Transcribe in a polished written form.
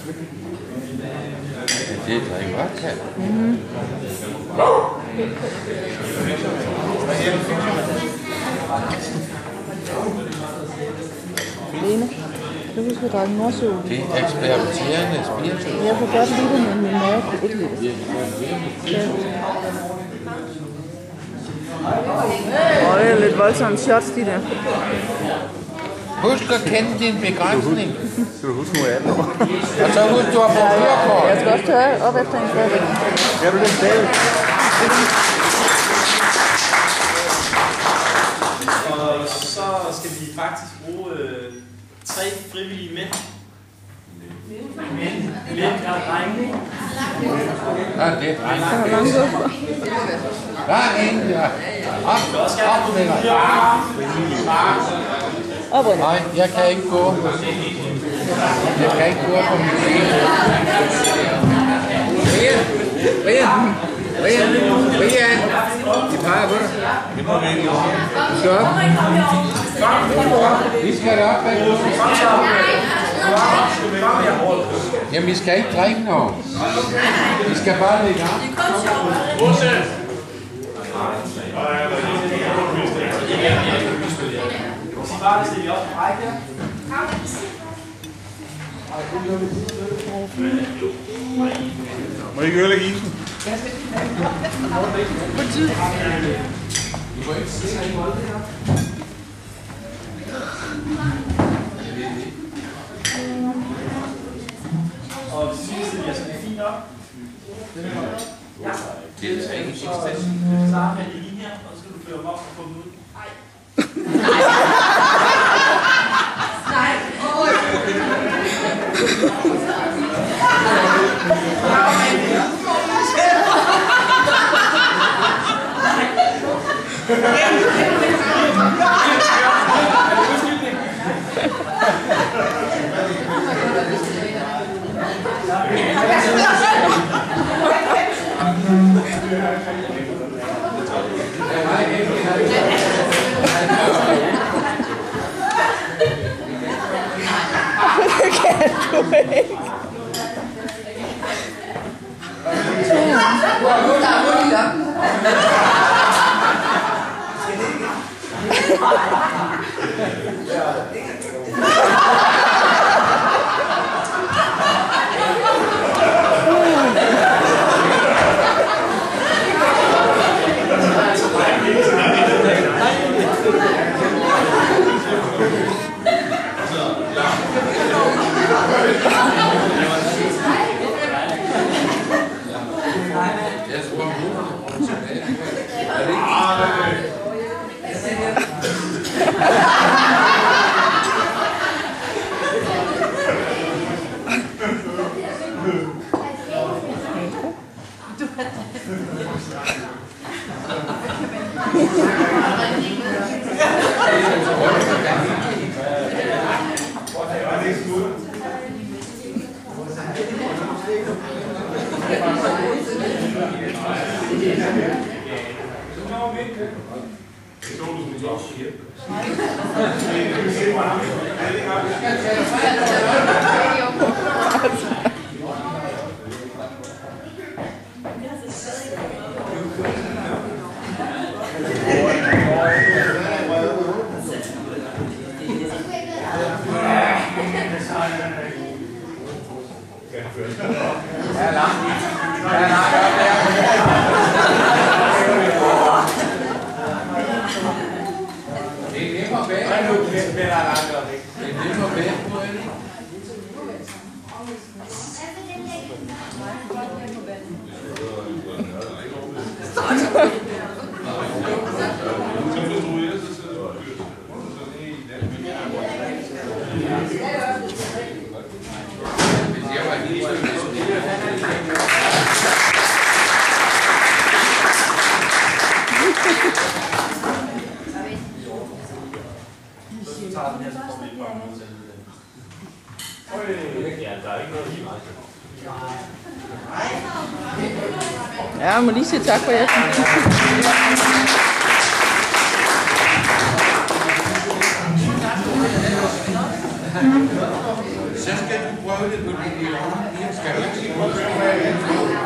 Det er drikke vodka. Lene, du husker at drikke Nordsø. Det er eksperimenterende spiritus. Jeg kunne godt lide det, men min mave kunne ikke lide det. Det er lidt voldsomt shots, de der. Husk at kende din begrænsning. Skal du huske, nu er 18 år? Og så husk, du har fået kørekort. Jeg skal også tørre op efter en stadigvæk. Er du den dag? Og så skal vi faktisk bruge 3 frivillige mænd. Mænd og drenge. Ja, det er drenge. Der er en, ja. Op med dig. Nej, jeg kan ikke gå. Jeg kan ikke gå på min ben. Brian. De peger på dig. Stop. Vi skal da op. Jamen, vi skal ikke drikke noget. Vi skal bare ligge op. Bare hvis det er op på række her. Må I ikke ødelægge isen? Og det sidste, jeg skal fint op. Det er ikke Så starter med lige her, og så skal du føre dem op og få dem ud. Ja, jeg må lige sige tak for jer. Så skal du prøve prøve det på din hjørne. Skal du ikke sige,